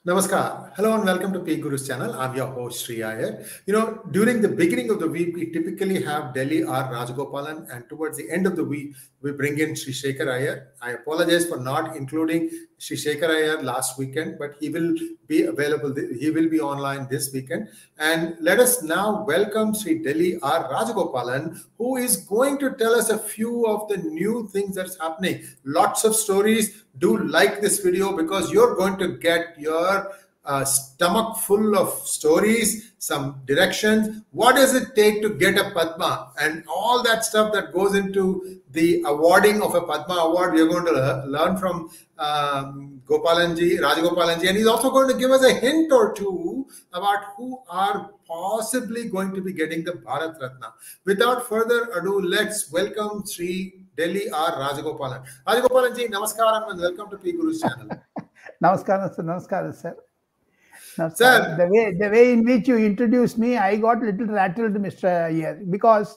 Namaskar. Hello and welcome to PGurus channel. I'm your host 𝙒𝙧𝙤𝙀. During the beginning of the week, we typically have Delhi R Rajagopalan, and towards the end of the week, we bring in 𝙒𝙯𝙀 Iyer. I apologize for not including 𝙒𝙯𝙀 Iyer last weekend, but he will be available. He will be online this weekend. And let us now welcome Sri Delhi R Rajagopalan, who is going to tell us a few of the new things that's happening. Lots of stories. Do like this video because you're going to get your stomach full of stories, some directions. What does it take to get a Padma and all that stuff that goes into the awarding of a Padma award? We're going to learn from Rajagopalanji, and he's also going to give us a hint or two about who are possibly going to be getting the Bharat Ratna. Without further ado, let's welcome Sri Delhi R Rajagopalan. Rajagopalanji, namaskaram and welcome to PGurus channel. Namaskaram, sir. Namaskaram, sir. Sir, the way in which you introduced me, I got a little rattled, Mr. Iyer, because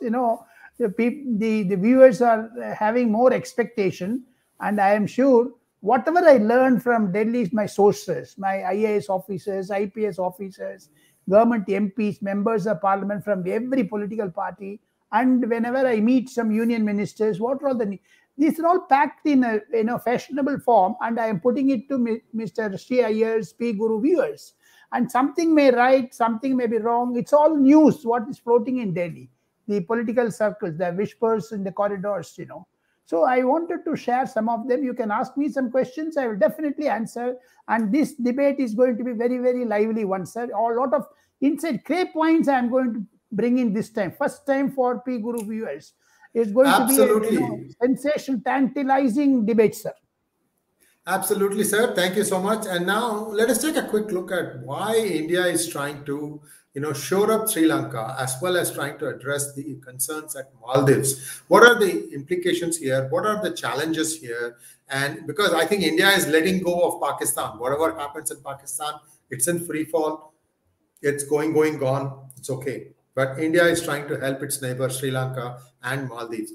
the viewers are having more expectation, and I am sure whatever I learned from Delhi is my sources, my IAS officers, IPS officers, government MPs, members of parliament from every political party. And whenever I meet some union ministers, what are these are all packed in a fashionable form, and I am putting it to Mr. Sri Iyer's PGuru viewers. And something may right, something may be wrong. It's all news, what is floating in Delhi, the political circles, the whispers in the corridors, So I wanted to share some of them. You can ask me some questions. I will definitely answer. And this debate is going to be very, very lively one, sir. A lot of inside cray points I am going to bring in this time. First time for PGuru viewers. It's going to be a sensational, tantalizing debate, sir. Absolutely, sir. Thank you so much. And now let us take a quick look at why India is trying to, shore up Sri Lanka as well as trying to address the concerns at Maldives. What are the implications here? What are the challenges here? And because I think India is letting go of Pakistan. Whatever happens in Pakistan, it's in free fall. It's gone. It's okay. But India is trying to help its neighbor Sri Lanka and Maldives.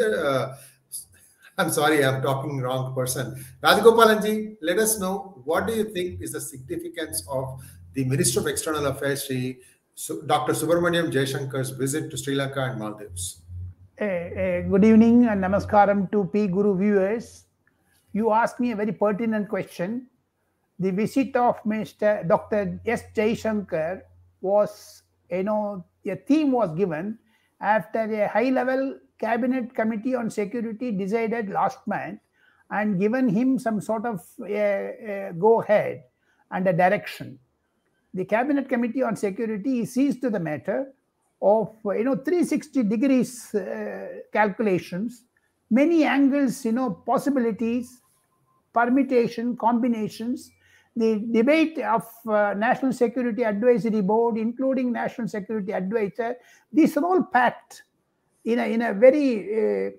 I'm sorry, I'm talking wrong person. Rajagopalanji, let us know, what do you think is the significance of the Minister of External Affairs, Dr. Subramaniam Jaishankar's visit to Sri Lanka and Maldives? Good evening and namaskaram to PGuru viewers. You asked me a very pertinent question. The visit of Mr. Dr. S. Jaishankar was, a theme was given after a high-level cabinet committee on security decided last month and given him some sort of go-ahead and a direction. The cabinet committee on security sees to the matter of 360 degrees calculations, many angles, possibilities, permutation, combinations. The debate of National Security Advisory Board, including National Security Advisor, these are all packed in a very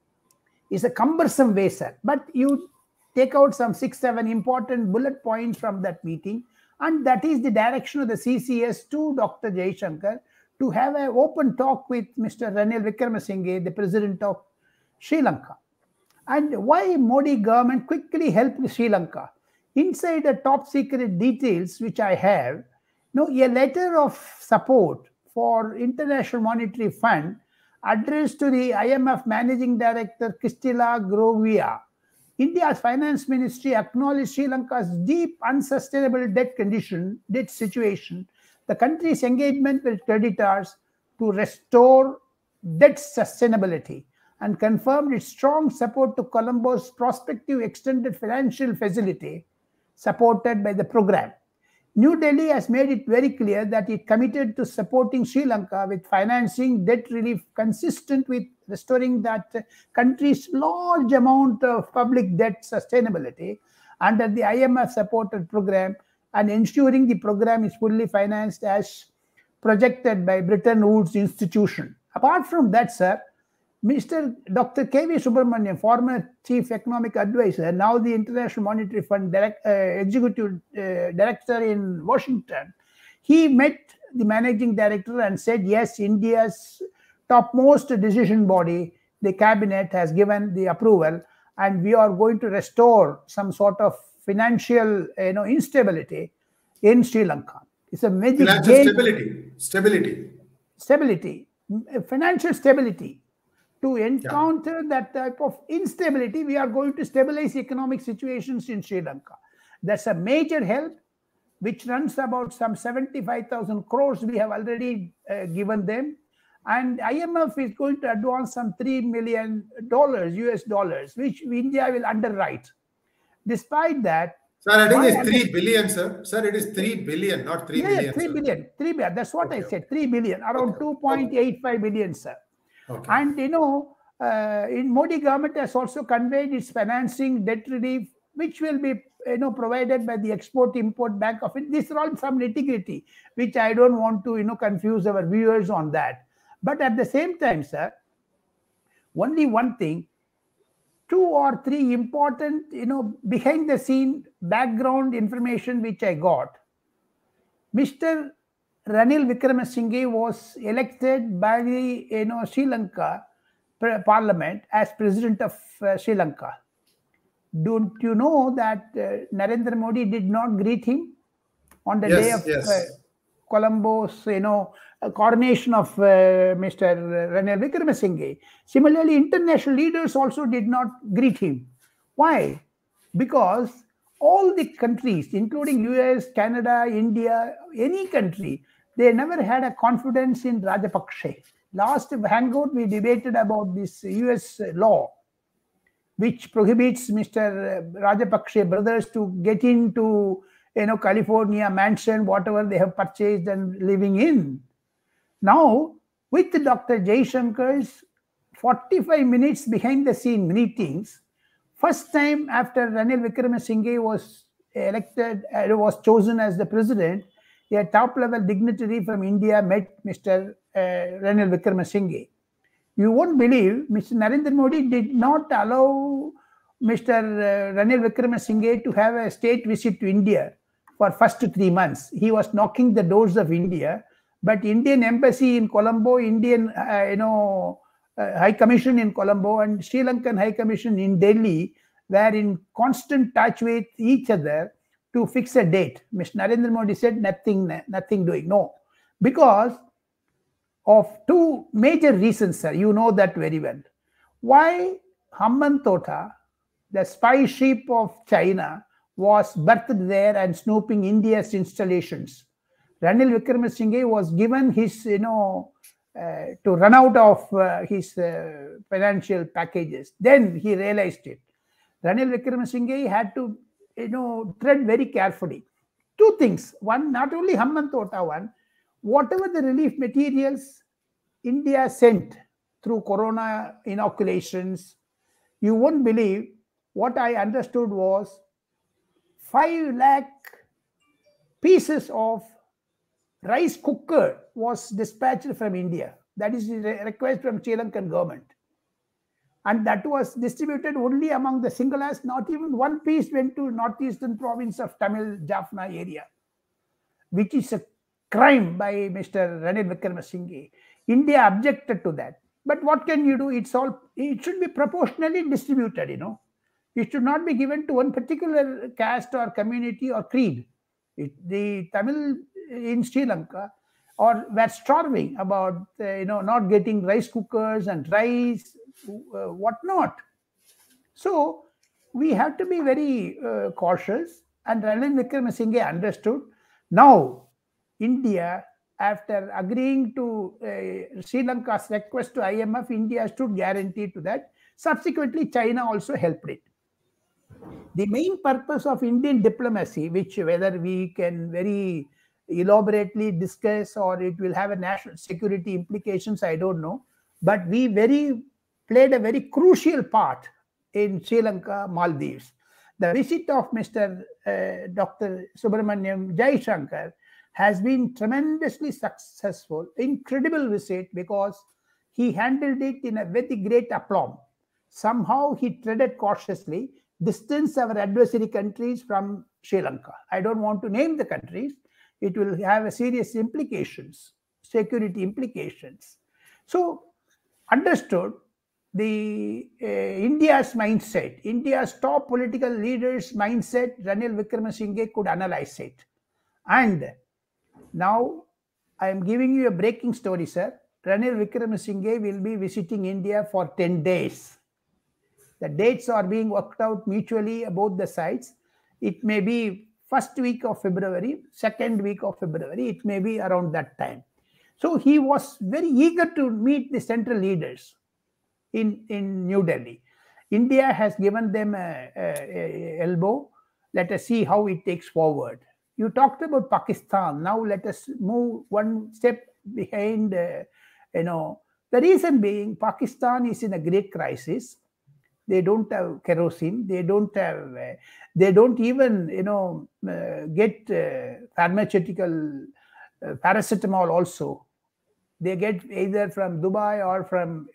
it's a cumbersome way, sir. But you take out some 6-7 important bullet points from that meeting, and that is the direction of the CCS to Dr. Jaishankar to have an open talk with Mr. Ranil Wickremesinghe, the president of Sri Lanka. And why Modi government quickly helped Sri Lanka? Inside the top secret details which I have, a letter of support for International Monetary Fund addressed to the IMF Managing Director Kristila Grovia. India's finance ministry acknowledged Sri Lanka's deep unsustainable debt situation, the country's engagement with creditors to restore debt sustainability, and confirmed its strong support to Colombo's prospective extended financial facility supported by the program. New Delhi has made it very clear that it committed to supporting Sri Lanka with financing debt relief consistent with restoring that country's large amount of public debt sustainability under the IMF-supported program and ensuring the program is fully financed as projected by Bretton Woods institution. Apart from that, sir, Mr. Dr. K.V. Subramaniam, former Chief Economic Advisor, now the International Monetary Fund Executive Director in Washington, he met the Managing Director and said, yes, India's topmost decision body, the Cabinet, has given the approval, and we are going to restore some sort of financial instability in Sri Lanka. It's a magic game. Stability. Financial stability. To encounter that type of instability, we are going to stabilize economic situations in Sri Lanka. That's a major help, which runs about some 75,000 crores we have already given them. And IMF is going to advance some $3 million US dollars, which India will underwrite. Despite that, sir, I think it's 3 billion, sir. Sir, it is 3 billion, not 3 million. 3 billion. 3 billion. That's what I said. 3 billion, around 2.85 billion, sir. Okay. And in Modi government has also conveyed its financing debt relief, which will be provided by the Export-Import Bank of it. These are all some nitty-gritty, which I don't want to confuse our viewers on that. But at the same time, sir, only one thing, 2 or 3 important, behind the scene background information which I got. Mr. Ranil Wickremesinghe was elected by the Sri Lanka Parliament as President of Sri Lanka. Don't you know that Narendra Modi did not greet him on the day of Colombo's coronation of Mr. Ranil Wickremesinghe? Similarly, international leaders also did not greet him. Why? Because all the countries, including US, Canada, India, any country, they never had a confidence in Rajapaksa. Last hangout, we debated about this US law, which prohibits Mr. Rajapaksa brothers to get into California mansion, whatever they have purchased and living in. Now, with Dr. Jaishankar's 45 minutes behind the scene meetings, first time after Ranil Wickremesinghe was elected, was chosen as the president, a top-level dignitary from India met Mr. Ranil Wickremesinghe. You won't believe, Mr. Narendra Modi did not allow Mr. Ranil Wickremesinghe to have a state visit to India for first 3 months. He was knocking the doors of India, but Indian embassy in Colombo, Indian High Commission in Colombo, and Sri Lankan High Commission in Delhi were in constant touch with each other to fix a date. Mr. Narendra Modi said nothing doing. No, because of 2 major reasons, sir. You know that very well. Why Hambantota, the spy ship of China, was birthed there and snooping India's installations. Ranil Wickremesinghe was given his, to run out of his financial packages. Then he realized it. Ranil Wickremesinghe had to, tread very carefully. 2 things. One, not only Hambantota one, whatever the relief materials India sent through corona inoculations, you won't believe what I understood was 5 lakh pieces of rice cooker was dispatched from India. That is a request from Sri Lankan government. And that was distributed only among the Singalas. Not even 1 piece went to northeastern province of Tamil Jaffna area, which is a crime by Mr. Ranil Wickremesinghe. India objected to that. But what can you do? It should be proportionally distributed, It should not be given to one particular caste or community or creed. The Tamil in Sri Lanka were starving about, not getting rice cookers and rice, whatnot. So we have to be very cautious. And Ranil Wickremesinghe understood. Now, India, after agreeing to Sri Lanka's request to IMF, India stood guaranteed to that. Subsequently, China also helped it. The main purpose of Indian diplomacy, which whether we can very elaborately discuss or it will have a national security implications, I don't know. But we played a very crucial part in Sri Lanka, Maldives. The visit of Mr. Dr. Subramaniam Jaishankar has been tremendously successful, incredible visit, because he handled it in a very great aplomb. Somehow he treaded cautiously, distanced our adversary countries from Sri Lanka. I don't want to name the countries. It will have a serious implications, security implications. So, understood the India's mindset, India's top political leaders' mindset, Ranil Wickremesinghe could analyze it. And now I am giving you a breaking story, sir. Ranil Wickremesinghe will be visiting India for 10 days. The dates are being worked out mutually about the sides. It may be first week of February, second week of February. It may be around that time. So he was very eager to meet the central leaders in New Delhi. India has given them a elbow. Let us see how it takes forward. You talked about Pakistan. Now let us move one step behind. The reason being, Pakistan is in a great crisis. They don't have kerosene. They don't have. They don't even get pharmaceutical paracetamol. Also, they get either from Dubai or from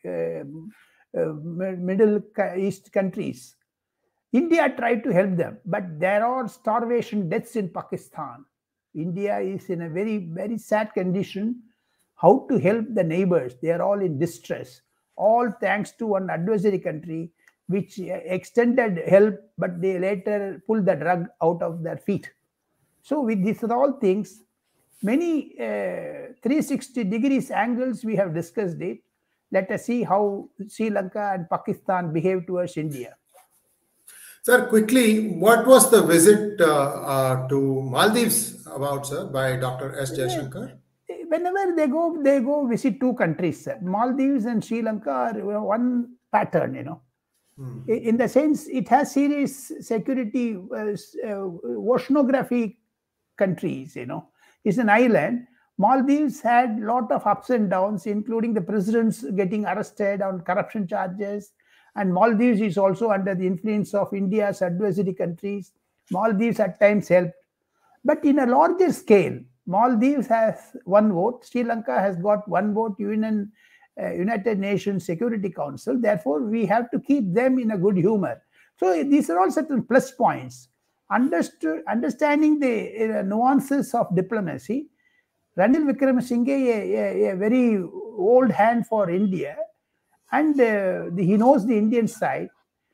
Middle East countries. India tried to help them, but there are starvation deaths in Pakistan. India is in a very, very sad condition. How to help the neighbors? They are all in distress. All thanks to one adversary country which extended help, but they later pulled the rug out of their feet. So with these all things, many 360 degrees angles we have discussed it. Let us see how Sri Lanka and Pakistan behave towards India. Sir, quickly, what was the visit to Maldives about, sir, by Dr. S. Jaishankar? Whenever they go visit two countries, sir. Maldives and Sri Lanka are one pattern, In the sense, it has serious security, oceanography countries, It's an island. Maldives had a lot of ups and downs, including the presidents getting arrested on corruption charges. And Maldives is also under the influence of India's adversary countries. Maldives at times helped. But in a larger scale, Maldives has one vote. Sri Lanka has got one vote, United Nations Security Council. Therefore, we have to keep them in a good humor. So these are all certain plus points. Understanding the nuances of diplomacy, Ranil Wickremesinghe, a very old hand for India, and he knows the Indian side.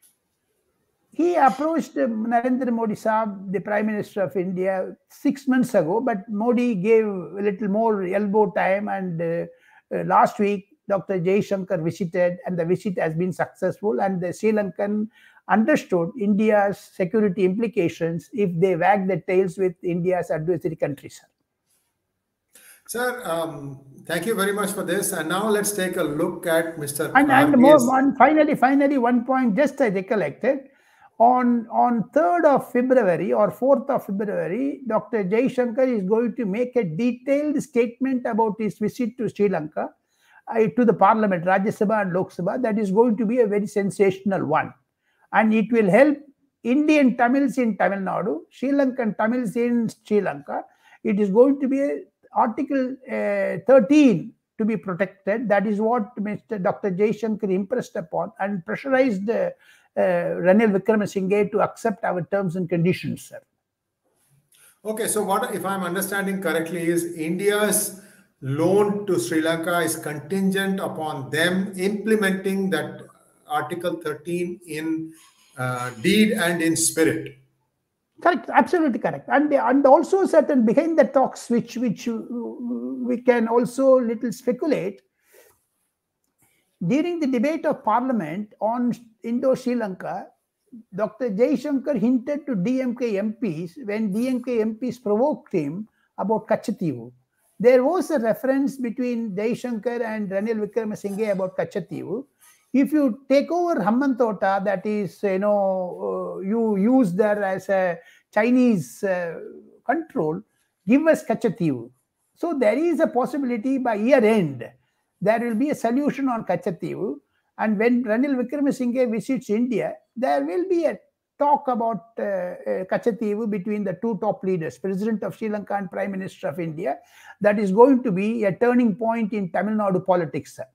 He approached Narendra Modi Sahab, the Prime Minister of India, 6 months ago, but Modi gave a little more elbow time, and last week Dr. Jaishankar visited, and the visit has been successful, and the Sri Lankan understood India's security implications if they wag their tails with India's adversary countries. Sir, thank you very much for this. And now let's take a look at Mr. Finally, one point just I recollected. On 3rd of February or 4th of February, Dr. Jaishankar is going to make a detailed statement about his visit to Sri Lanka, to the Parliament, Rajya Sabha and Lok Sabha. That is going to be a very sensational one. And it will help Indian Tamils in Tamil Nadu, Sri Lankan Tamils in Sri Lanka. It is going to be Article 13 to be protected. That is what Dr. Jaishankar impressed upon and pressurized Ranil Wickremesinghe to accept our terms and conditions, sir. Okay, so what, if I'm understanding correctly, is India's loan to Sri Lanka is contingent upon them implementing that Article 13 in deed and in spirit. Correct, absolutely correct. And also certain behind the talks which we can also little speculate. During the debate of Parliament on Indo-Sri Lanka, Dr. Jaishankar hinted to DMK MPs when DMK MPs provoked him about Kachativu. There was a reference between Jaishankar and Ranil Wickremesinghe about Kachativu. If you take over Hambantota, that is, you use there as a Chinese control, give us Kachativu. So there is a possibility by year end, there will be a solution on Kachativu. And when Ranil Wickremesinghe visits India, there will be a talk about Kachativu between the two top leaders, President of Sri Lanka and Prime Minister of India. That is going to be a turning point in Tamil Nadu politics, sir.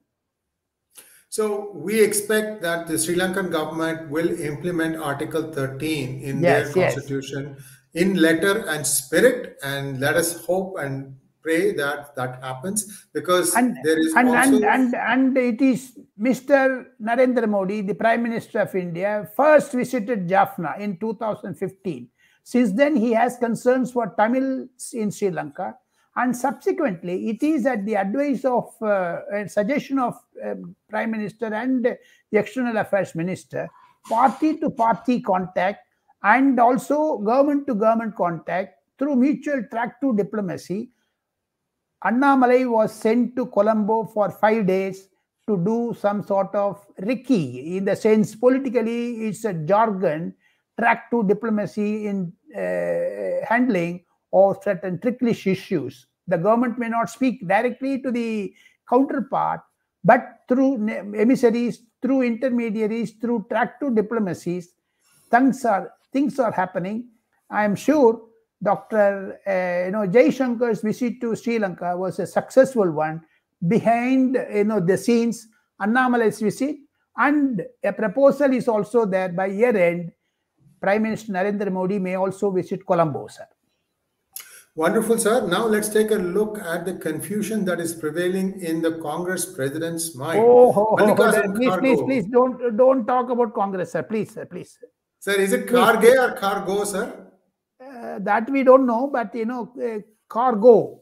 So we expect that the Sri Lankan government will implement Article 13 in their constitution in letter and spirit, and let us hope and pray that that happens, because there is and it is Mr. Narendra Modi, the Prime Minister of India, first visited Jaffna in 2015. Since then, he has concerns for Tamils in Sri Lanka. And subsequently, it is at the advice of and suggestion of Prime Minister and the External Affairs Minister, party-to-party contact and also government-to-government contact through mutual track-to diplomacy. Annamalai was sent to Colombo for 5 days to do some sort of recce, in the sense politically it's a jargon, track-to diplomacy in handling or certain ticklish issues. The government may not speak directly to the counterpart, but through emissaries, through intermediaries, through track-to diplomacies, things are happening. I am sure Dr. Jaishankar's visit to Sri Lanka was a successful one. Behind the scenes, Annamalai's visit, and a proposal is also there by year end. Prime Minister Narendra Modi may also visit Colombo, sir. Wonderful, sir. Now let's take a look at the confusion that is prevailing in the Congress president's mind. Please, don't talk about Congress, sir. Please, sir, please. Sir, is it Kharge or Khargo, sir? That we don't know, but Cargo.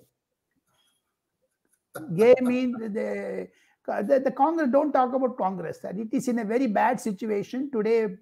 Gay means the Congress. Don't talk about Congress, sir. It is in a very bad situation today.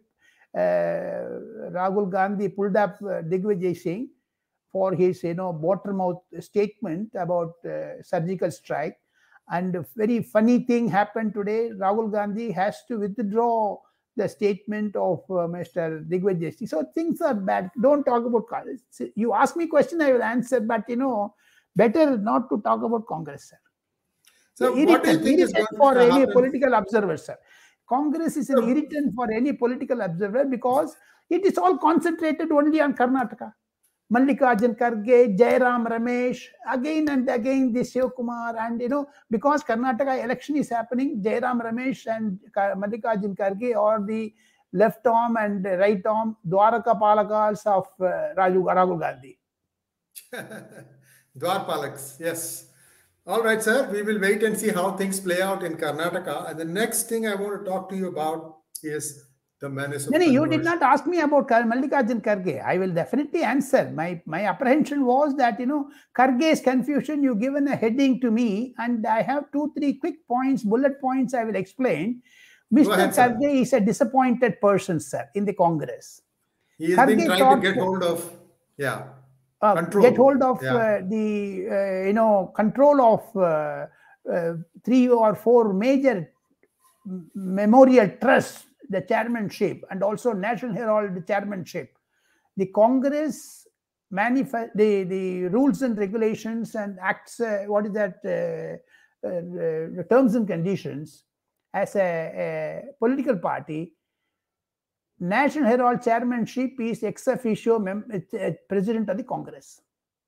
Rahul Gandhi pulled up Digvijay Singh for his bottom-mouth statement about surgical strike, and a very funny thing happened today. Rahul Gandhi has to withdraw the statement of Mr. Digvijay Singh. So things are bad. Don't talk about Congress. You ask me a question, I will answer, but better not to talk about Congress, sir. So what do you think is going to for happen? Any political observer, sir? Congress is an irritant for any political observer because it is all concentrated only on Karnataka. Mallikarjun Kharge, Jairam Ramesh, again and again this Shivakumar, and because Karnataka election is happening, Jairam Ramesh and Mallikarjun Kharge are the left arm and right arm Dwaraka Palakas of Rahul Gandhi. Dwarpalaks, yes. All right, sir. We will wait and see how things play out in Karnataka. And the next thing I want to talk to you about is the menace of you did not ask me about Mallikarjun Kharge. I will definitely answer. My apprehension was that, Kharge's confusion, you given a heading to me, and I have 2-3 quick points, bullet points I will explain. Mr. Kharge is a disappointed person, sir, in the Congress. He has been trying to get hold of, control. Get hold of the control of 3 or 4 major memorial trusts, the chairmanship, and also National Herald chairmanship. The Congress the rules and regulations and acts, the terms and conditions as a political party. National Herald chairmanship is ex officio president of the Congress.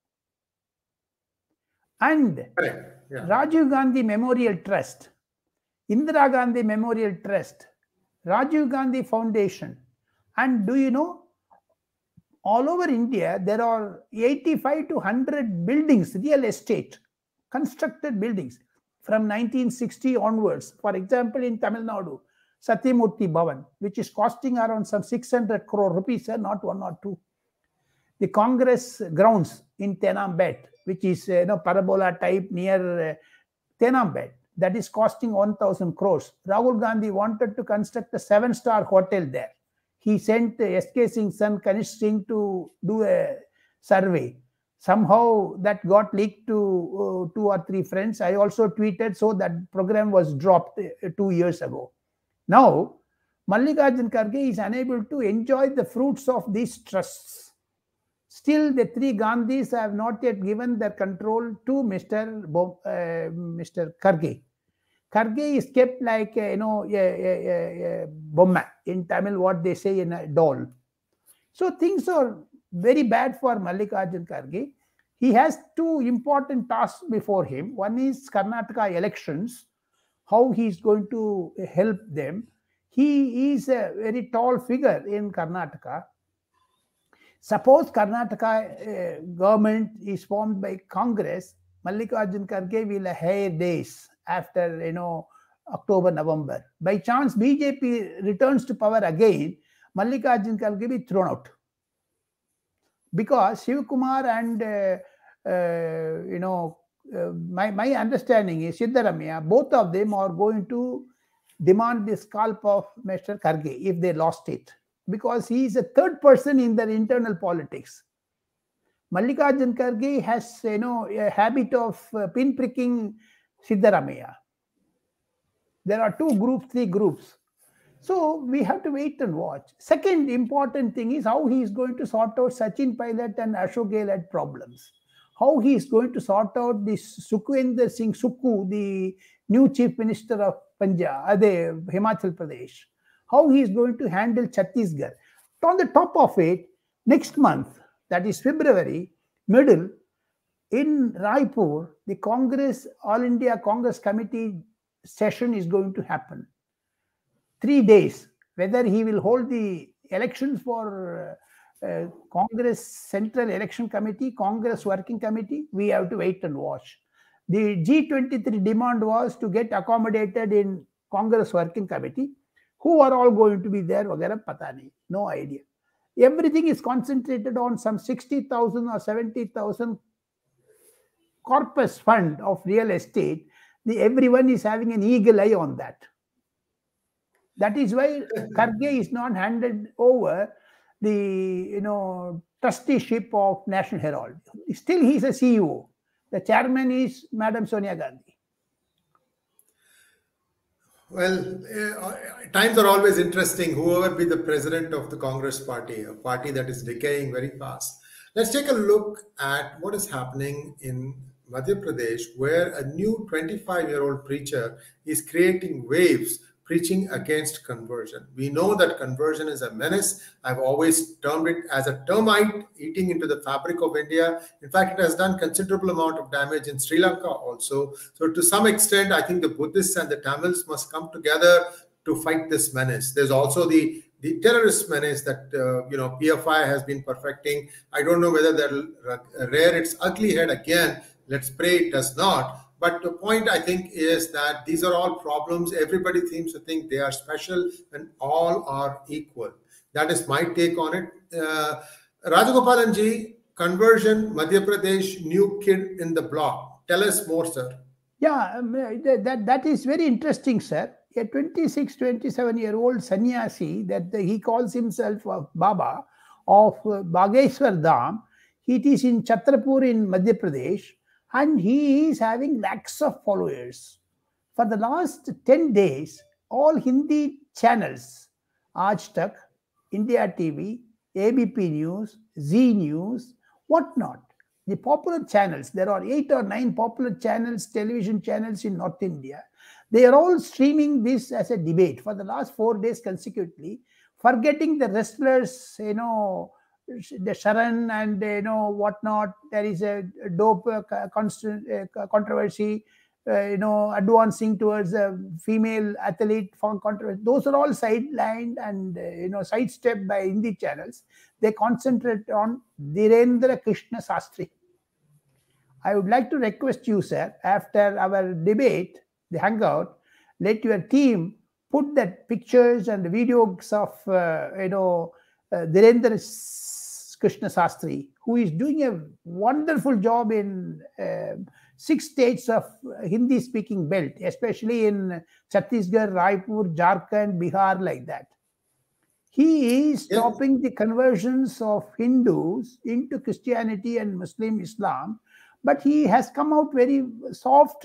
And Rajiv Gandhi Memorial Trust, Indira Gandhi Memorial Trust, Rajiv Gandhi Foundation, and do you know, all over India there are 85 to 100 buildings, real estate, constructed buildings from 1960 onwards. For example, in Tamil Nadu, Satyamurthy Bhavan, which is costing around some 600 crore rupees, not 1 or 2. The Congress grounds in Tenambet, which is parabola type near Tenambet, that is costing 1,000 crores. Rahul Gandhi wanted to construct a 7-star hotel there. He sent S.K. Singh's son Kanish Singh to do a survey. Somehow that got leaked to 2 or 3 friends. I also tweeted, so that program was dropped 2 years ago. Now, Mallikarjun Kharge is unable to enjoy the fruits of these trusts. Still, the 3 Gandhis have not yet given their control to Mr. Kharge. Kharge is kept like a bomma in Tamil, what they say in a doll. So things are very bad for Mallikarjun Kharge. He has 2 important tasks before him. One is Karnataka elections, how he is going to help them. He is a very tall figure in Karnataka. Suppose Karnataka government is formed by Congress, Mallikarjun Kharge will have days after October, November. By chance BJP returns to power again, Mallikarjun Kharge will be thrown out. because Shivakumar and my understanding is 𝙤𝙧𝙤𝙪, both of them are going to demand the scalp of Mr. Kharge if they lost it, because he is a third person in their internal politics. Mallikarjun Kharge has a habit of pinpricking 𝙤𝙧𝙤𝙪. There are 2 groups, 3 groups. So we have to wait and watch. Second important thing is how he is going to sort out Sachin Pilot and Ashok Gehlot problems. How he is going to sort out this Sukhwinder Singh Sukhu, the new Chief Minister of Punjab, Himachal Pradesh. How he is going to handle Chhattisgarh. On the top of it, next month, that is February, middle, in Raipur, the Congress, All India Congress Committee session is going to happen. 3 days. Whether he will hold the elections for Congress Central Election Committee, Congress Working Committee, we have to wait and watch. The G23 demand was to get accommodated in Congress Working Committee. Who are all going to be there? Vagara pata nahi. No idea. Everything is concentrated on some 60,000 or 70,000 corpus fund of real estate. Everyone is having an eagle eye on that. That is why Kharge is not handed over the trusteeship of National Herald. Still, he is a CEO. The chairman is Madam Sonia Gandhi. Well, times are always interesting. Whoever be the president of the Congress party, a party that is decaying very fast. Let's take a look at what is happening in Madhya Pradesh, where a new 25-year-old preacher is creating waves preaching against conversion. We know that conversion is a menace. I've always termed it as a termite eating into the fabric of India. In fact, it has done considerable amount of damage in Sri Lanka also. So to some extent, I think the Buddhists and the Tamils must come together to fight this menace. There's also the terrorist menace that PFI has been perfecting. I don't know whether they'll rear its ugly head again. Let's pray it does not. But the point, I think, is that these are all problems. Everybody seems to think they are special and all are equal. That is my take on it. Rajagopalan ji, conversion, Madhya Pradesh, new kid in the block. Tell us more, sir. Yeah, that is very interesting, sir. A 26, 27-year-old sannyasi that he calls himself Baba of Bageshwar Dham. It is in Chhatrapur in Madhya Pradesh. And he is having lakhs of followers. For the last 10 days, all Hindi channels, 𝙤𝙧𝙤𝙪, India TV, ABP News, Zee News, whatnot, the popular channels, there are 8 or 9 popular channels, television channels in North India. They are all streaming this as a debate for the last 4 days consecutively, forgetting the wrestlers, the Sharan and whatnot. There is a dope controversy, advancing towards a female athlete controversy. Those are all sidelined and sidestepped by Hindi channels. They concentrate on Dhirendra Krishna Shashtri. I would like to request you, sir, after our debate, the hangout, let your team put that pictures and videos of Dhirendra Krishna Shashtri, who is doing a wonderful job in 6 states of Hindi-speaking belt, especially in Chhattisgarh, Raipur, Jharkhand, Bihar, like that. He is stopping the conversions of Hindus into Christianity and Muslim Islam, but he has come out very soft,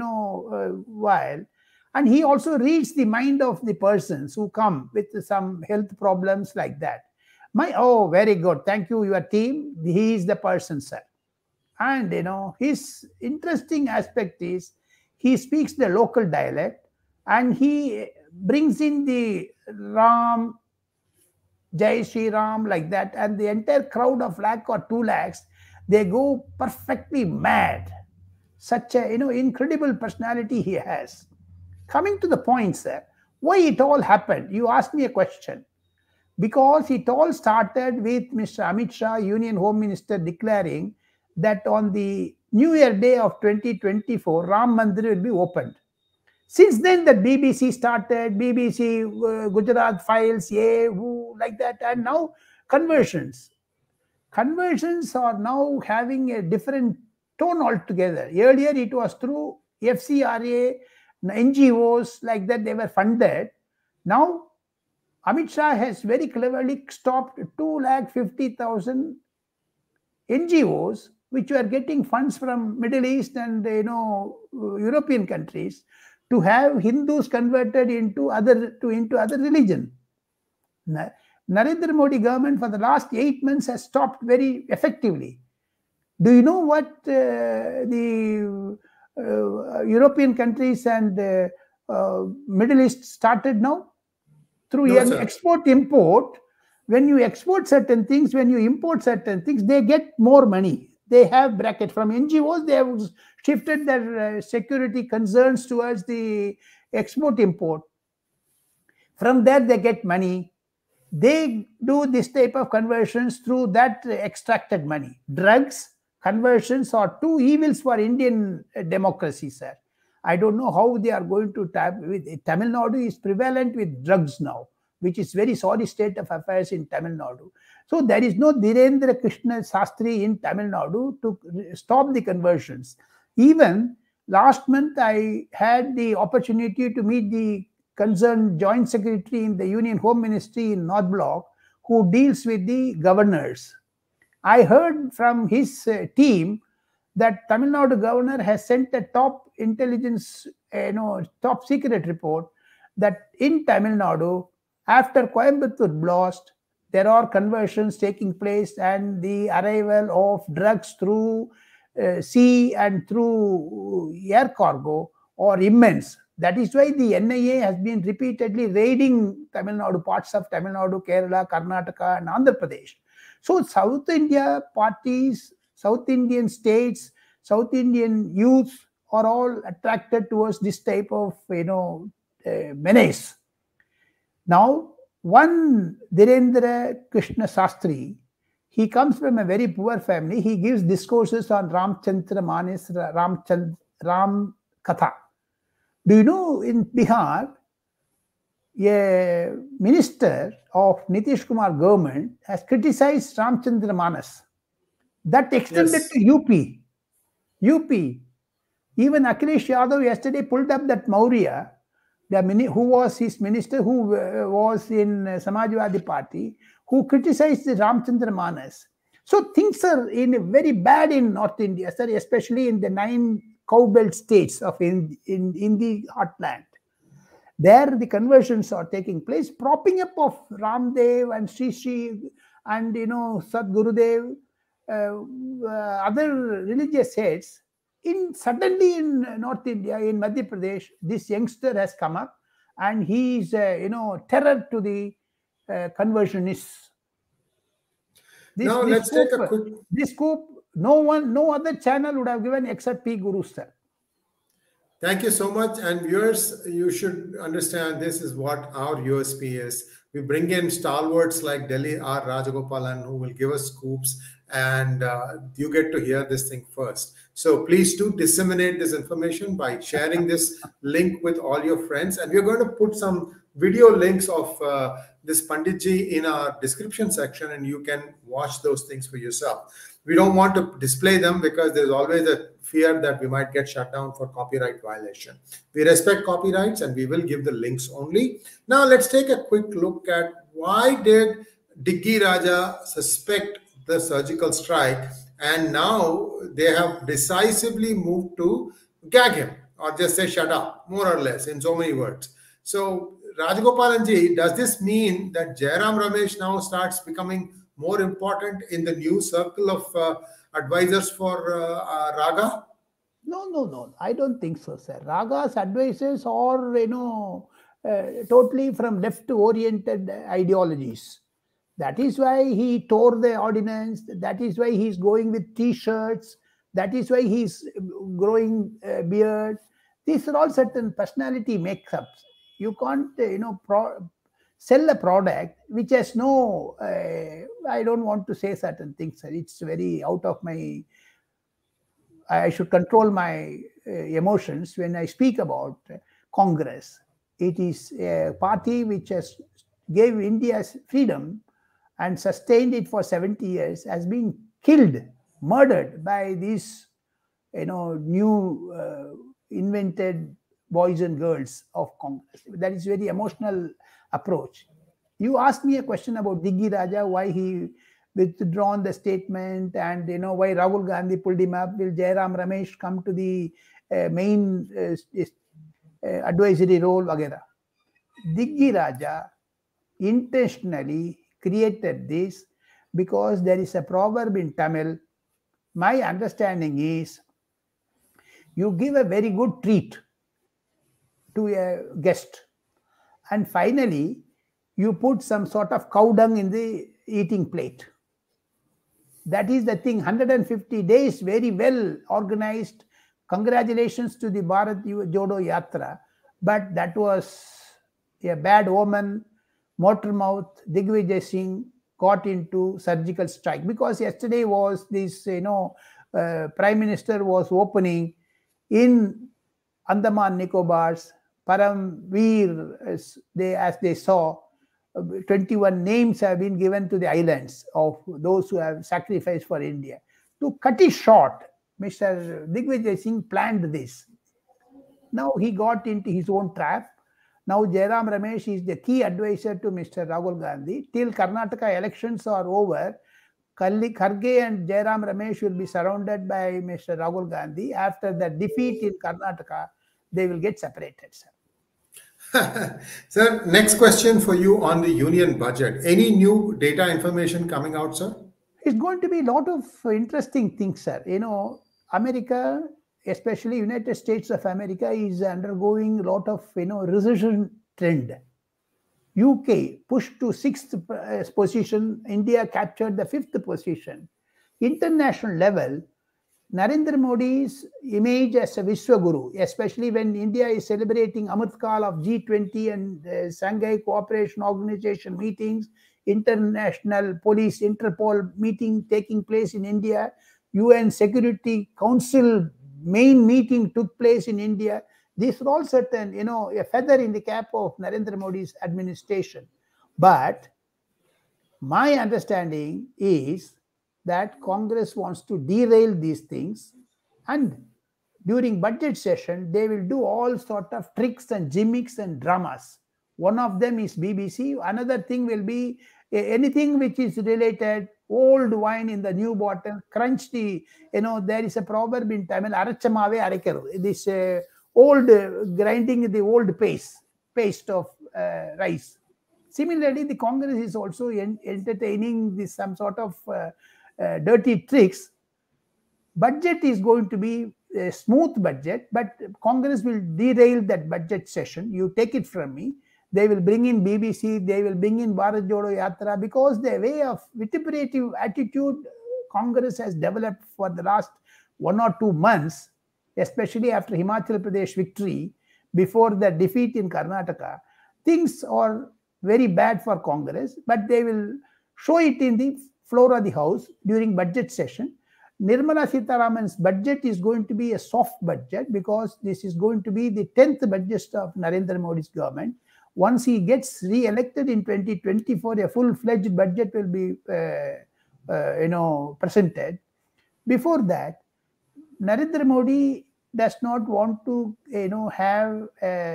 while, and he also reads the mind of the persons who come with some health problems like that. Very good. Thank you, your team. He is the person, sir. And, his interesting aspect is he speaks the local dialect and he brings in the Ram, Jai Shri Ram, like that. And the entire crowd of lakh or 2 lakhs, they go perfectly mad. Such a, incredible personality he has. Coming to the point, sir, why it all happened? You asked me a question. Because it all started with Mr. Amit Shah, Union Home Minister, declaring that on the New Year Day of 2024, Ram Mandir will be opened. Since then, the BBC started, BBC, Gujarat Files, like that, and now conversions. conversions are now having a different tone altogether. Earlier, it was through FCRA, NGOs like that, they were funded. Now, Amit Shah has very cleverly stopped 250,000 NGOs which were getting funds from Middle East and European countries to have Hindus converted into other religion. Narendra Modi government for the last 8 months has stopped very effectively. Do you know what the European countries and Middle East started now? Through No, export-import. When you export certain things, when you import certain things, they get more money. They have bracket from NGOs. They have shifted their security concerns towards the export-import. From there, they get money. They do this type of conversions through that extracted money. Drugs, conversions are two evils for Indian democracy, sir. I don't know how they are going to tap with. Tamil Nadu is prevalent with drugs now, which is very sorry state of affairs in Tamil Nadu. So there is no Dhirendra Krishna Shashtri in Tamil Nadu to stop the conversions. Even last month, I had the opportunity to meet the concerned Joint Secretary in the Union Home Ministry in North Block, who deals with the governors. I heard from his team that Tamil Nadu governor has sent a top intelligence, top secret report that in Tamil Nadu, after Coimbatore blast, there are conversions taking place and the arrival of drugs through sea and through air cargo are immense. That is why the NIA has been repeatedly raiding Tamil Nadu, parts of Tamil Nadu, Kerala, Karnataka and Andhra Pradesh. So South India parties, South Indian states, South Indian youth are all attracted towards this type of menace. Now, one Dhirendra Krishna Shashtri, he comes from a very poor family. He gives discourses on Ram Katha. Do you know in Bihar, a minister of Nitish Kumar government has criticized Ramchandra Manas. That extended to UP. Even Akhilesh Yadav yesterday pulled up that Maurya, who was his minister, who was in Samajwadi Party, who criticized the Ramchandra Manas. So things are very bad in North India, sir, especially in the 9 cowbelt states of in the heartland. There the conversions are taking place, propping up of Ramdev and Sri and Sadgurudev, other religious heads. Suddenly in North India, in Madhya Pradesh, this youngster has come up and he is terror to the conversionists. Now let's take a quick. This scoop, no other channel would have given except 𝑃Gurus, sir. Thank you so much. And viewers, you should understand this is what our USP is. We bring in stalwarts like Delhi R. Rajagopalan, who will give us scoops, and you get to hear this thing first. So please do disseminate this information by sharing this link with all your friends. And we're going to put some video links of this Panditji in our description section, and you can watch those things for yourself. We don't want to display them because there's always a fear that we might get shut down for copyright violation. We respect copyrights and we will give the links only. Now let's take a quick look at why did Diggi Raja suspect the surgical strike, and now they have decisively moved to gag him or just say shut up, more or less, in so many words. So Rajagopalan ji, does this mean that Jairam Ramesh now starts becoming more important in the new circle of advisors for Raga? No. I don't think so, sir. Raga's advisors are, totally from left-oriented ideologies. That is why he tore the ordinance. That is why he's going with T-shirts. That is why he's growing beard. These are all certain personality makeups. You can't, sell a product which has no, I don't want to say certain things, sir. It's very out of my, I should control my emotions when I speak about Congress. It is a party which has gave India's freedom and sustained it for 70 years has been killed, murdered by these, new invented boys and girls of Congress. That is very emotional approach. You asked me a question about Digvijay, why he withdrawn the statement, and why Rahul Gandhi pulled him up. Will Jairam Ramesh come to the main advisory role, vagera? Digvijay intentionally created this because there is a proverb in Tamil. My understanding is, you give a very good treat to a guest, and finally you put some sort of cow dung in the eating plate. That is the thing. 150 days, very well organized. Congratulations to the Bharat Jodo Yatra. But that was a bad omen. Motormouth, Digvijay Singh got into surgical strike, because yesterday was this, Prime Minister was opening in Andaman Nicobars, Paramveer, as they saw, 21 names have been given to the islands of those who have sacrificed for India. To cut it short, Mr. Digvijay Singh planned this. Now he got into his own trap. Now Jairam Ramesh is the key advisor to Mr. Rahul Gandhi. Till Karnataka elections are over, Kharge and Jairam Ramesh will be surrounded by Mr. Rahul Gandhi. After the defeat in Karnataka, they will get separated, sir. Sir, next question for you on the union budget. Any new data information coming out, sir? It's going to be a lot of interesting things, sir. America, especially United States of America, is undergoing a lot of, recession trend. UK pushed to 6th position. India captured the 5th position. International level, Narendra Modi's image as a Vishwaguru, especially when India is celebrating Amritkal of G20 and Shanghai Cooperation Organization meetings, international police Interpol meeting taking place in India, UN Security Council main meeting took place in India. These are all certain, a feather in the cap of Narendra Modi's administration. But my understanding is that Congress wants to derail these things, and during budget session, they will do all sort of tricks and gimmicks and dramas. One of them is BBC. Another thing will be anything which is related, old wine in the new bottle, crunch the, there is a proverb in Tamil, arachamave arekkaru. This old, grinding the old paste of rice. Similarly, the Congress is also entertaining this, some sort of dirty tricks. Budget is going to be a smooth budget, but Congress will derail that budget session. You take it from me. They will bring in BBC, they will bring in Bharat Jodo Yatra, because the way of vituperative attitude Congress has developed for the last 1 or 2 months, especially after Himachal Pradesh victory, before the defeat in Karnataka, things are very bad for Congress, but they will show it in the floor of the house during budget session. Nirmala Sitharaman's budget is going to be a soft budget, because this is going to be the 10th budget of Narendra Modi's government. Once he gets re-elected in 2024, a full-fledged budget will be presented. Before that, Narendra Modi does not want to have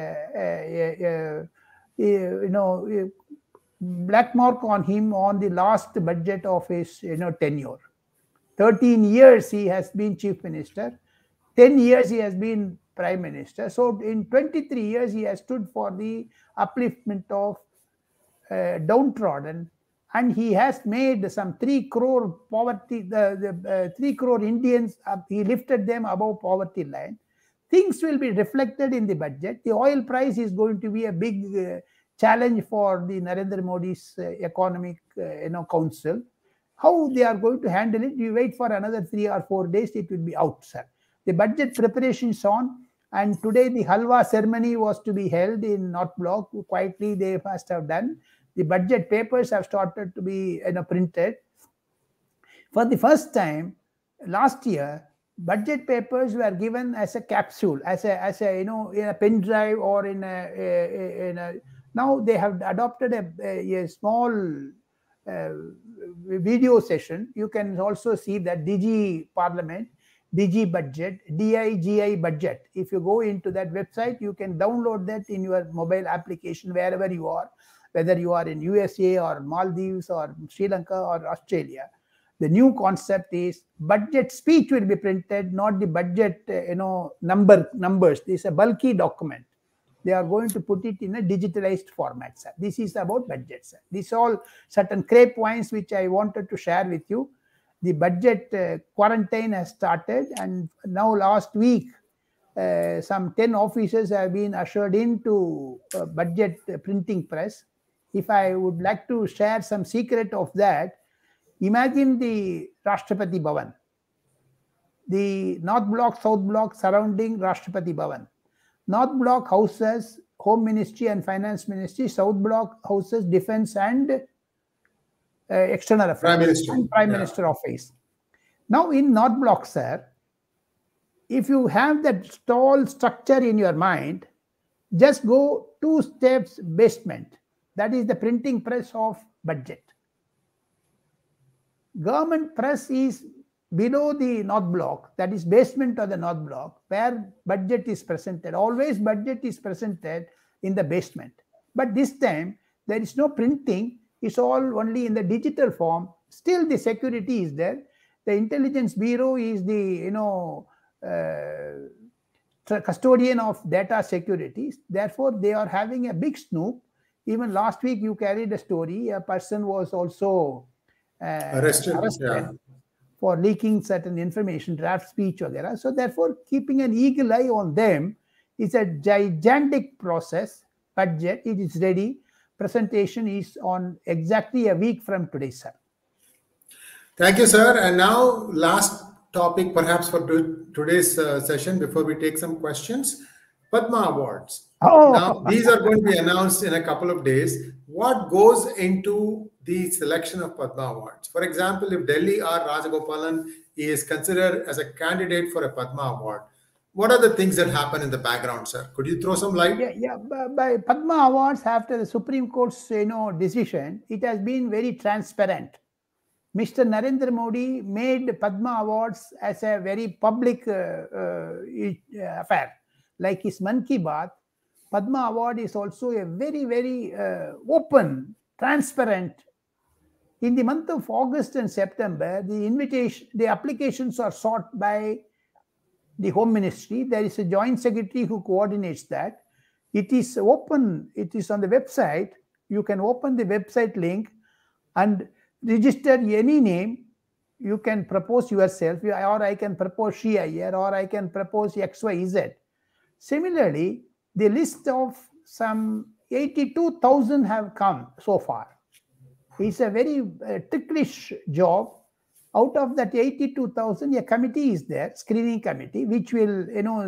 a black mark on him on the last budget of his tenure. 13 years he has been chief minister, 10 years he has been prime minister. So in 23 years he has stood for the upliftment of downtrodden, and he has made some 3 crore poverty, the 3 crore Indians, he lifted them above poverty line. Things will be reflected in the budget. The oil price is going to be a big challenge for the Narendra Modi's economic council. How they are going to handle it, you wait for another 3 or 4 days, it will be out, sir. The budget preparation is on, and today the halwa ceremony was to be held in North Block. Quietly they must have done. The budget papers have started to be printed. For the first time last year, budget papers were given as a capsule, as a in a pen drive or in a now they have adopted a small video session, you can also see that DG Parliament, DG Budget, DIGI Budget. If you go into that website, you can download that in your mobile application wherever you are, whether you are in USA or Maldives or Sri Lanka or Australia. The new concept is budget speech will be printed, not the budget numbers. This is a bulky document. They are going to put it in a digitalized format, sir. This is about budget, sir. These all certain crepe points which I wanted to share with you. The budget quarantine has started, and now last week, some 10 officers have been ushered into budget printing press. If I would like to share some secret of that, imagine the Rashtrapati Bhavan, the North Block, South Block surrounding Rashtrapati Bhavan. North Block houses Home Ministry and Finance Ministry, South Block houses Defense and External Affairs and Prime Minister Office. Now in North Block, sir, if you have that tall structure in your mind, just go 2 steps basement. That is the printing press of budget. Government press is below the North Block, that is basement of the North Block, where budget is presented. Always budget is presented in the basement. But this time, there is no printing. It's all only in the digital form. Still the security is there. The Intelligence Bureau is the, custodian of data security. Therefore, they are having a big snoop. Even last week, you carried a story. A person was also arrested for leaking certain information, draft speech, etc. So therefore, keeping an eagle eye on them is a gigantic process. Budget, it is ready. Presentation is on exactly a week from today, sir. Thank you, sir. And now, last topic perhaps for today's session before we take some questions. Padma Awards. Oh. Now, these are going to be announced in a couple of days. What goes into the selection of Padma Awards? For example, if Delhi R. Rajagopalan is considered as a candidate for a Padma Award, what are the things that happen in the background, sir? Could you throw some light? Yeah. By Padma Awards, after the Supreme Court's decision, it has been very transparent. Mr. Narendra Modi made Padma Awards as a very public affair. Like his Mann Ki Baat, Padma Award is also a very, very open, transparent. In the month of August and September, the applications are sought by the Home Ministry. There is a joint secretary who coordinates that. It is open. It is on the website. You can open the website link and register any name. You can propose yourself, or I can propose 𝙤𝙬 Iyer, or I can propose XYZ. Similarly, the list of some 82,000 have come so far. It's a very ticklish job. Out of that 82,000, a committee is there, screening committee, which will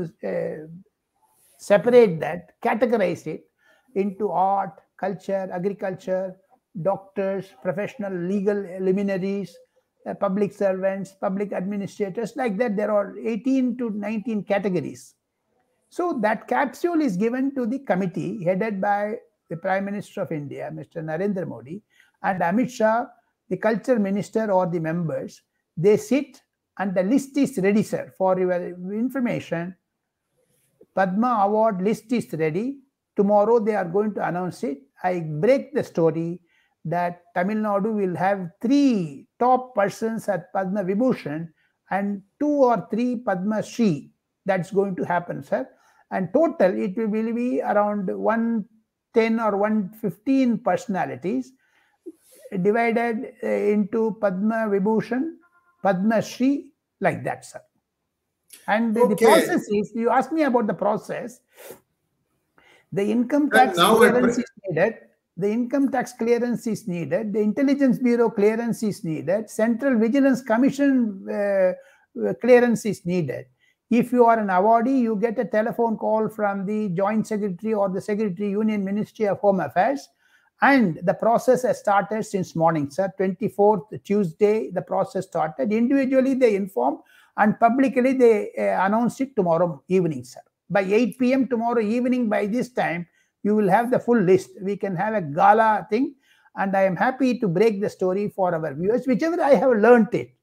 separate that, categorize it into art, culture, agriculture, doctors, professional legal luminaries, public servants, public administrators. Like that, there are 18 to 19 categories. So that capsule is given to the committee headed by the Prime Minister of India, Mr. Narendra Modi, and Amit Shah, the culture minister, or the members. They sit and the list is ready, sir. For your information, Padma Award list is ready. Tomorrow they are going to announce it. I break the story that Tamil Nadu will have 3 top persons at Padma Vibhushan and 2 or 3 Padma Shri. That's going to happen, sir. And total, it will be around 110 or 115 personalities divided into Padma Vibhushan, Padma Shri, like that, sir. And the process is, you asked me about the process. The income tax clearance is needed. The income tax clearance is needed. The Intelligence Bureau clearance is needed. Central Vigilance Commission clearance is needed. If you are an awardee, you get a telephone call from the Joint Secretary or the Secretary, Union Ministry of Home Affairs. And the process has started since morning, sir. 24th, Tuesday, the process started. Individually, they inform, and publicly, they announce it tomorrow evening, sir. By 8 p.m. tomorrow evening, by this time, you will have the full list. We can have a gala thing. And I am happy to break the story for our viewers, whichever I have learnt it.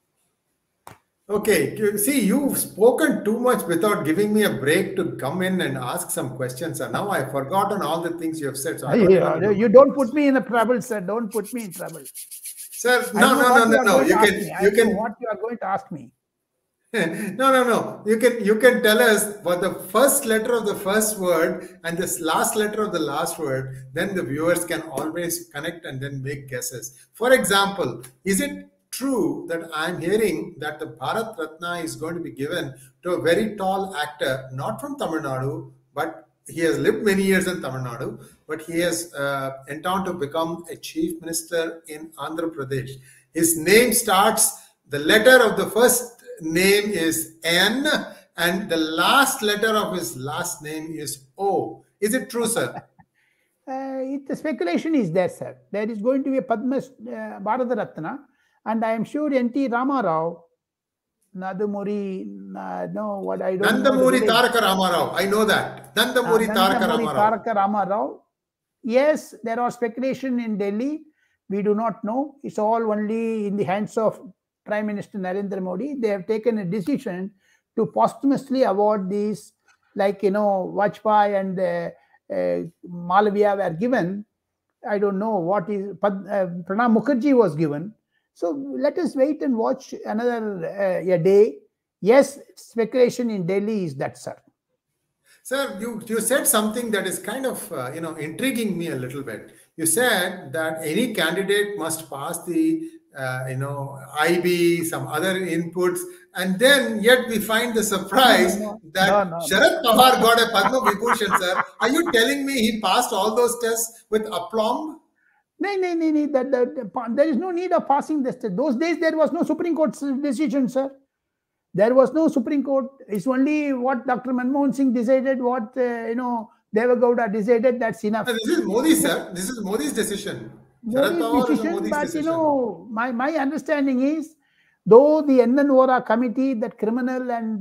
Okay, see, you've spoken too much without giving me a break to come in and ask some questions. And now I've forgotten all the things you have said. So I don't even know. You don't put me in a trouble, sir. Don't put me in trouble. Sir, no. You can. What you are going to ask me? No. You can tell us what the first letter of the first word and this last letter of the last word. Then the viewers can always connect and then make guesses. For example, is it true that I'm hearing that the Bharat Ratna is going to be given to a very tall actor, not from Tamil Nadu, but he has lived many years in Tamil Nadu, but he has entered to become a chief minister in Andhra Pradesh. His name starts, the letter of the first name is N, and the last letter of his last name is O. Is it true, sir? The speculation is there, sir. There is going to be a Padma Bharat Ratna, and I am sure N.T. Ramarao, Nandamuri, no, what I don't know. Nandamuri Taraka Ramarao. I know that. Nandamuri Taraka Ramarao. Yes, there are speculation in Delhi. We do not know. It's all only in the hands of Prime Minister Narendra Modi. They have taken a decision to posthumously award these, like, Vajpayee and Malviya were given. I don't know what is, Pranab Mukherjee was given. So let us wait and watch another a day. Yes, speculation in Delhi is that, sir. Sir, you said something that is kind of intriguing me a little bit. You said that any candidate must pass the IB, some other inputs, and then yet we find the surprise that Sharad Pawar got a Padma Vibhushan, sir. Are you telling me he passed all those tests with aplomb? No. There is no need of passing this test. Those days there was no Supreme Court decision, sir. There was no Supreme Court. It's only what Dr. Manmohan Singh decided, what Deva Gowda decided. That's enough. This is Modi, sir. This is Modi's decision. My understanding is, though the NN Vora committee, that criminal and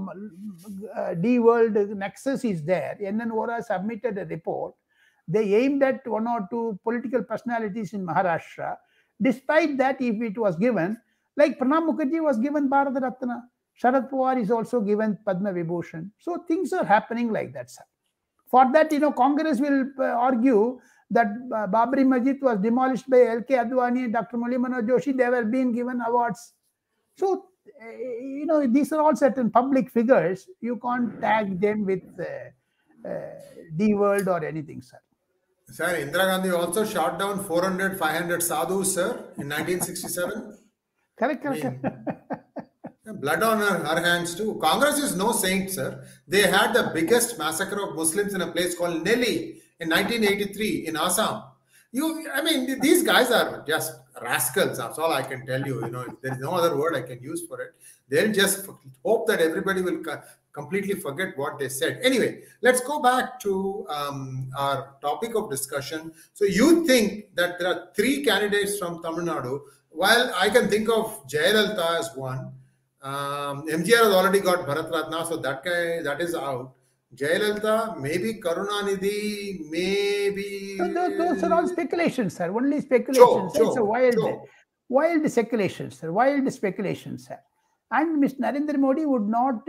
D world nexus is there, NN Vora submitted a report. They aimed at one or two political personalities in Maharashtra. Despite that, if it was given, like Pranab Mukherjee was given Bharat Ratna, Sharad Pawar is also given Padma Vibhushan. So things are happening like that, sir. For that, Congress will argue that Babri Masjid was demolished by L.K. Advani and Dr. Murali Manohar Joshi. They were being given awards. So, these are all certain public figures. You can't tag them with D-World or anything, sir. Sir, Indira Gandhi also shot down 400, 500 sadhus, sir, in 1967. Correct. Blood on her hands too. Congress is no saint, sir. They had the biggest massacre of Muslims in a place called Nelly in 1983 in Assam. These guys are just rascals. That's all I can tell you. There is no other word I can use for it. They'll just hope that everybody will completely forget what they said. Anyway, let's go back to our topic of discussion. So you think that there are three candidates from Tamil Nadu. While I can think of Jayalalitha as one, MGR has already got Bharat Ratna, so that is out. Jayalalitha, maybe Karunanidhi, maybe... Those are all speculations, sir. Only speculations. It's a wild speculations, sir. Wild speculations, sir. And Mr. Narendra Modi would not,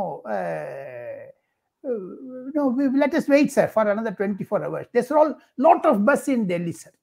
let us wait, sir, for another 24 hours. There's a lot of buzz in Delhi, sir.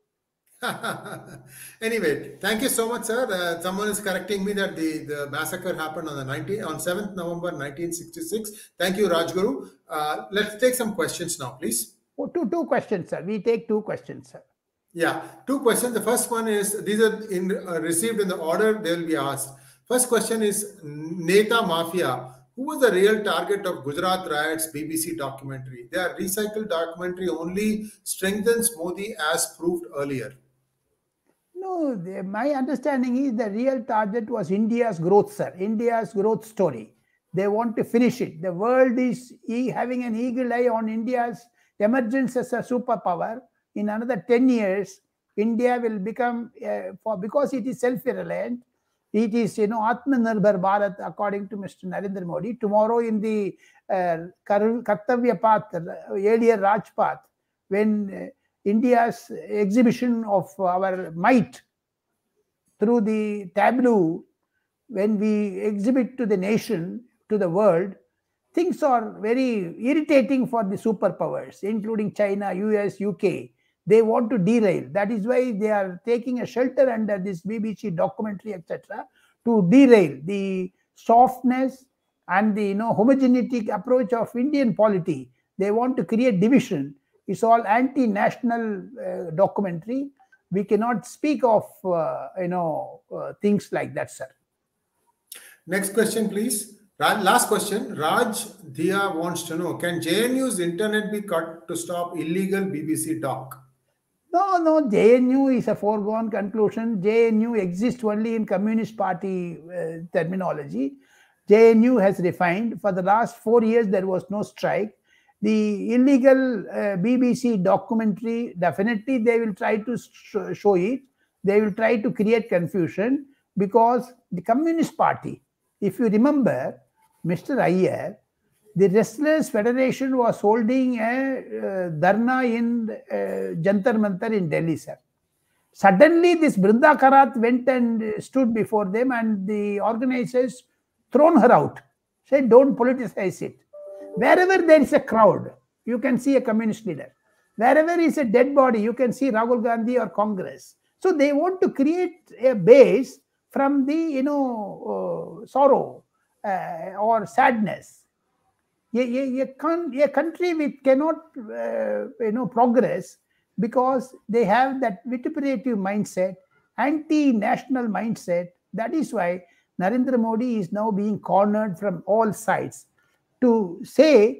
Anyway, thank you so much, sir. Someone is correcting me that the massacre happened on 7th November 1966. Thank you, Rajguru. Let's take some questions now, please. Two questions, sir. We take two questions, sir. Yeah, two questions. The first one is, these are received in the order they will be asked. First question is, Neta Mafia, who was the real target of Gujarat Riots BBC documentary? Their recycled documentary only strengthens Modi as proved earlier. No, my understanding is the real target was India's growth, sir. India's growth story. They want to finish it. The world is having an eagle eye on India's emergence as a superpower. In another 10 years, India will become, because it is self-reliant, it is, Atmanirbhar Bharat, according to Mr. Narendra Modi. Tomorrow in the Kartavya path, earlier Raj path, when India's exhibition of our might through the tableau, when we exhibit to the nation, to the world, things are very irritating for the superpowers, including China, US, UK. They want to derail. That is why they are taking a shelter under this BBC documentary, etc., to derail the softness and the homogeneity approach of Indian polity. They want to create division. It's all anti-national documentary. We cannot speak of things like that, sir. Next question, please. Last question. Raj Dhia wants to know, can JNU's internet be cut to stop illegal BBC doc? No, JNU is a foregone conclusion. JNU exists only in Communist Party terminology. JNU has refined. For the last 4 years, there was no strike. The illegal BBC documentary, definitely they will try to show it. They will try to create confusion, because the Communist Party, if you remember, Mr. Iyer, the Wrestlers Federation was holding a dharna in Jantar Mantar in Delhi, sir. Suddenly, this Brinda Karat went and stood before them, and the organizers thrown her out. Said, don't politicize it. Wherever there is a crowd, you can see a communist leader. Wherever is a dead body, you can see Rahul Gandhi or Congress. So they want to create a base from the sorrow or sadness. A country which cannot progress because they have that vituperative mindset, anti-national mindset. That is why Narendra Modi is now being cornered from all sides. To say,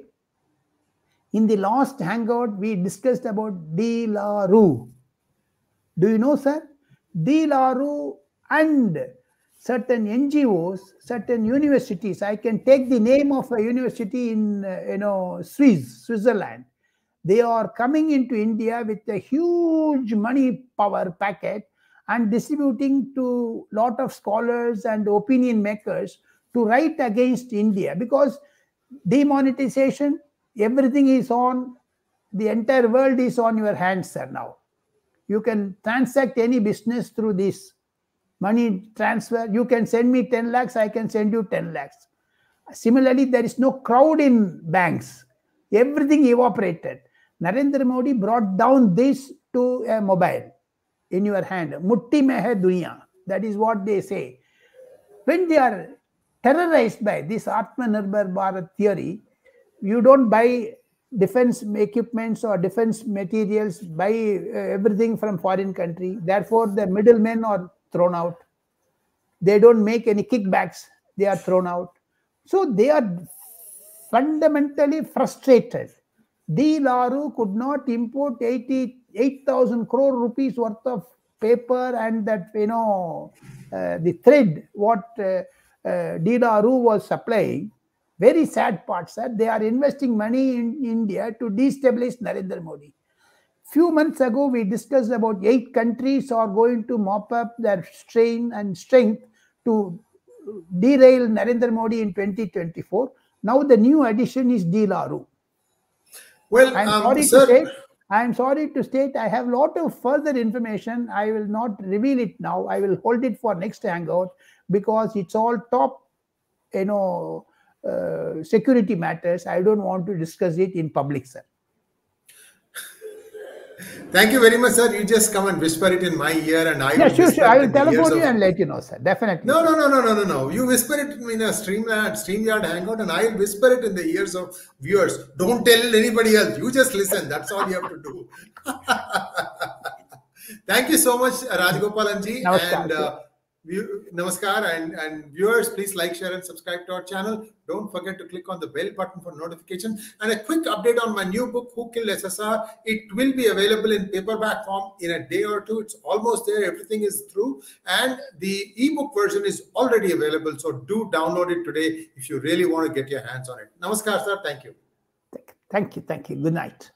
in the last hangout, we discussed about 𝙤𝙧𝙤𝙪𝙤. Do you know, sir? 𝙤𝙧𝙤𝙪 and certain NGOs, certain universities. I can take the name of a university in Switzerland. They are coming into India with a huge money power packet and distributing to lot of scholars and opinion makers to write against India, because demonetization, everything is on, the entire world is on your hands, sir. Now you can transact any business through this money transfer. You can send me 10 lakhs, I can send you 10 lakhs. Similarly, there is no crowd in banks. Everything evaporated. Narendra Modi brought down this to a mobile in your hand. Mutti mein hai duniya. That is what they say. When they are terrorized by this Atmanirbhar Bharat theory, you don't buy defense equipments or defense materials, buy everything from foreign country. Therefore, the middlemen are thrown out. They don't make any kickbacks. They are thrown out. So they are fundamentally frustrated. 𝙤𝙧𝙤𝙪 could not import 8,000 crore rupees worth of paper and that, the thread what 𝙤𝙧𝙤𝙪 was supplying. Very sad part, sir. They are investing money in India to destabilize Narendra Modi. Few months ago, we discussed about 8 countries are going to mop up their strain and strength to derail Narendra Modi in 2024. Now the new addition is 𝙤𝙧𝙤𝙪. Well, I'm sorry to state, I have a lot of further information. I will not reveal it now. I will hold it for next hangout, because it's all top, security matters. I don't want to discuss it in public, sir. Thank you very much, sir. You just come and whisper it in my ear, and I will sure. I will telephone you and let you know, sir. Definitely. No. You whisper it in a StreamYard hangout, and I will whisper it in the ears of viewers. Don't tell anybody else. You just listen. That's all you have to do. Thank you so much, Rajagopalan ji. Namaskar, and viewers, please like, share, and subscribe to our channel. Don't forget to click on the bell button for notification. And a quick update on my new book, Who Killed SSR? It will be available in paperback form in a day or two. It's almost there. Everything is through. And the ebook version is already available. So do download it today if you really want to get your hands on it. Namaskar, sir. Thank you. Thank you. Good night.